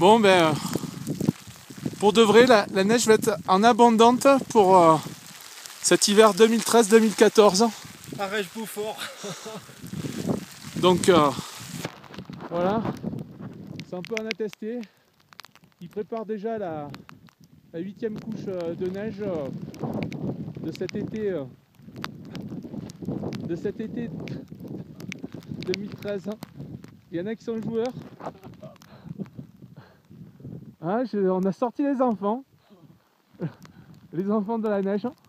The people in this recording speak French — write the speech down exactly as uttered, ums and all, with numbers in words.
Bon ben, euh, pour de vrai, la, la neige va être en abondante pour euh, cet hiver deux mille treize deux mille quatorze. Arrête Beaufort. Donc euh, voilà, c'est un peu en attester. Il prépare déjà la, la huitième couche de neige euh, de cet été, euh, de cet été deux mille treize. Il y en a qui sont joueurs. Ah, je, on a sorti les enfants, les enfants de la neige.